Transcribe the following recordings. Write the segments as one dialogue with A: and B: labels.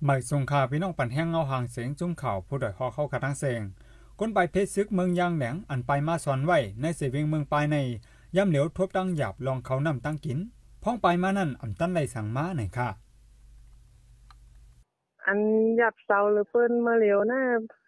A: หมายสงขาพี่น้องปั่นแห้งเงาหางเสียงจุ้มเข่าผู้ดอยหอเข้ากระทั้งเสียงก้นไปเพชรซึกเมืองยางแหลงอันไปมาสอนไว้ในเสวียงเมืองปลายในย่ำเหลียวทบตั้งหยาบลองเขานำตั้งกินพ้องไปมานั่นอ่ำตั้นไหลสั่งม้าไหนค่ะ
B: อันหยับเสาหรือเปิ้นมาเหลียวนะ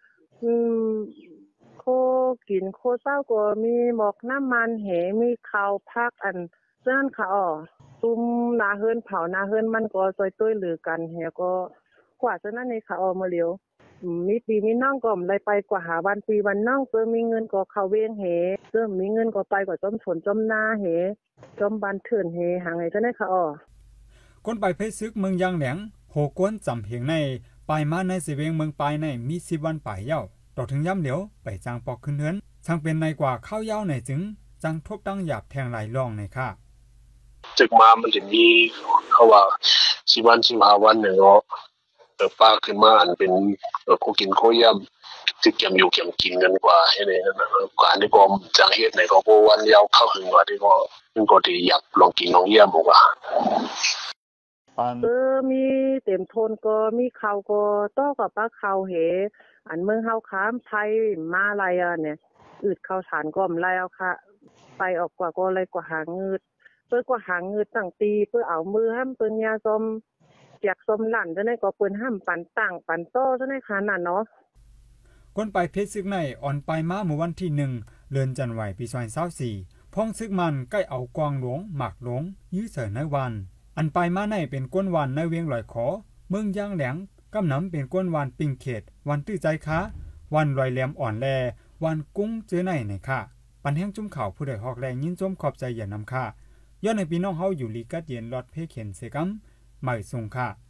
B: โคกินโคเศร้าก็มีหมอกน้ำมันเหมีข้าวพักอันเจ้านค่ะตุ้มนาเฮินเผานาเฮินมันก็ซอยตุ้ยหรือกันแฮก็กว่าจะนั่นในค่ะมาเหลียวมีปีมีน้องก็ไล่ไปกว่าหาวันปีวันน้องเพิ่มมีเงินก็เข้าเวียงเหเพิ่มมีเงินก็ไปกว่าจอมฝนจอมนาเหจอมบันเถื่อนเหหางไงจะได้ค่ะ
A: ก้นไปเพชรซึกเมืองยางแหลงโหกวนจำเพียงในปลายมาในเสวียงเมืองปลายในมี10 วันป่ายเย้าต่อถึงย่ำเหลียวไปจางปอกขึ้นเฮือนช่างเป็นในกว่าข้าวเย้าในจึงจังทบตั้งหยาบแทงไหลล่องในค่ะ
C: จึกมามันจะมีเขาว่า10 วัน15 วันเนี่ยเนาะป้าขึ้นมาอันเป็นโคกินโคย่ำที่เก็บอยู่เก็บกินกันกว่าให้เนี่ยนะการที่ผมจังเฮ็ดในก็บ่วันยาวเข้าหึงว่าที่ก็มันก็ที่อยากลองกินลองเยี่ยมบ่ว่า
B: มีเต็มทนก็มีข้าวก็ต้อกับปลาข้าวเหอันเมืองเฮาค้ามไทยมาอะไรเนี่ยอึดข้าวสารก็มไล่เอาค่ะไปออกกว่าก็เลยกว่าหางืดเปิ้นกว่าหางืดตั้งตีเปิ้นเอามือห้ามเปิ้นยาซอมเปียกซอมหลั่นจังได๋ก็เปิ้นห้ามปันตั้งปันโตจังได๋ค่ะนั่นเนาะ
A: ก้นไปเพชรซึกในอ่อนไปมาเมื่อวันที่1เดือนจันวาคมปี2024พ้องซึกมันใกล้เอากวางหลวงหมากหลวงยื้อเสยในวันอันไปมาในเป็นก้นวันในเวียงลอยขอเมืองย่างแหลงกำน้ำเป็นก้นวันปิงเขตวันตื้อใจค้าวันลอยแหลมอ่อนแลวันกุ้งเจอในค่ะปันแห้งจุ่มข่าวผู้ใดฮอกแรงยินจมขอบใจอย่านำค่ะย้อนในพี่น้องเฮาอยู่ลีกัดเย็นลอดเพเข็นเสกัมหมายส่งค่ะ